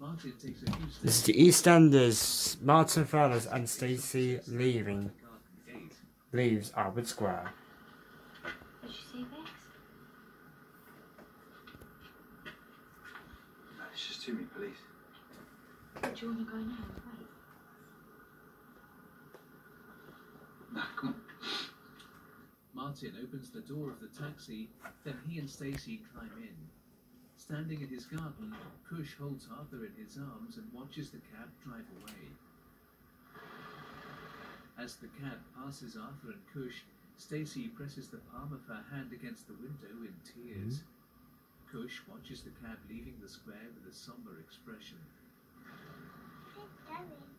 Martin takes a few steps. This is the Eastenders. Martin Fellers and Stacey leaves Albert Square. Did you see this? No, it's just too many police. Do you want to go now? Wait. No, come on. Martin opens the door of the taxi, then he and Stacey climb in. Standing in his garden, Kush holds Arthur in his arms and watches the cab drive away. As the cab passes Arthur and Kush, Stacey presses the palm of her hand against the window in tears. Kush watches the cab leaving the square with a somber expression. Keep going.